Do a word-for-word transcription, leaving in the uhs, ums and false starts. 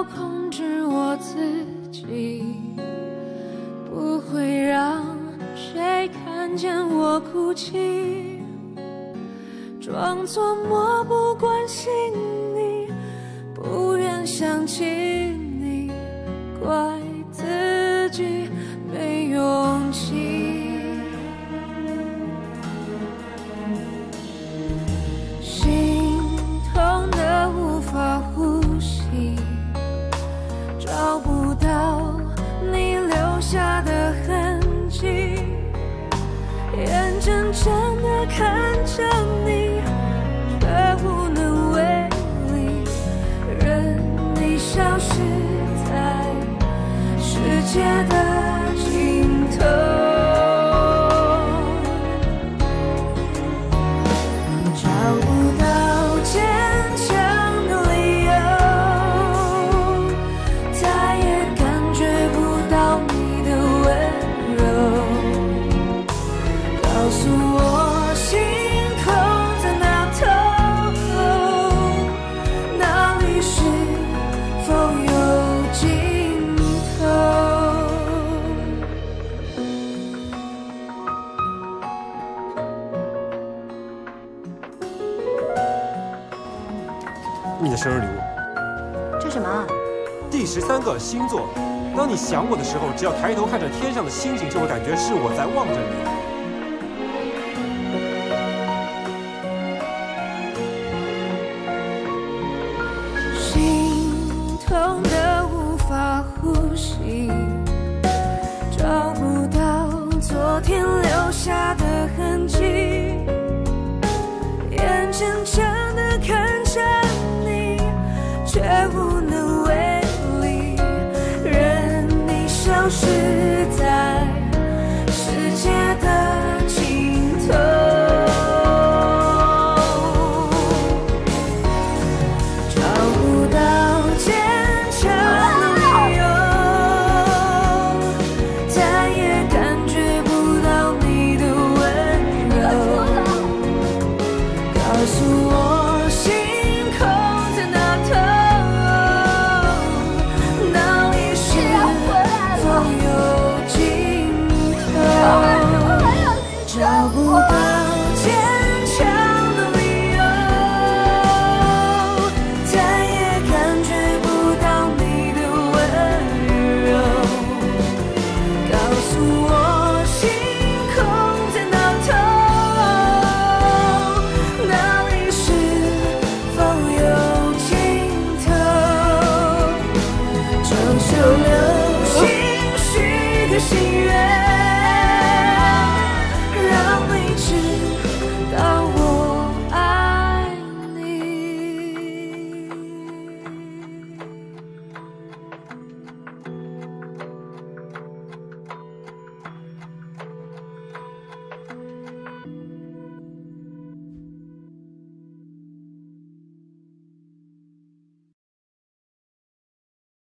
要控制我自己，不会让谁看见我哭泣，装作漠不关心你，不愿想起你，怪自己没勇气。心痛得无法呼吸，找不到你留下的痕迹，眼睁睁地看着你，却无能为力，任你消失在世界的尽头。找不到坚强的理由，再也感觉不到你的温柔。告诉我心空在哪头，哪里是否有尽头？ 你的生日礼物， 这什么啊？ 第十三个星座。当你想我的时候，只要抬头看着天上的星星，就会感觉是我在望着你。 心痛得无法呼吸，找不到昨天留下的痕迹，眼睁睁地看着你，却无能为力，任你消失